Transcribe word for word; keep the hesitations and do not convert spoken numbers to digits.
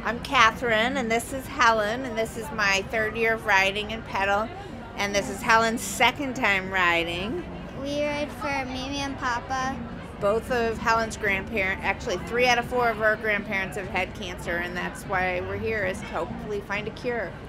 I'm Catherine, and this is Helen, and this is my third year of riding in Petal, and this is Helen's second time riding. We ride for Mimi and Papa. Both of Helen's grandparents, actually three out of four of our grandparents have had cancer, and that's why we're here, is to hopefully find a cure.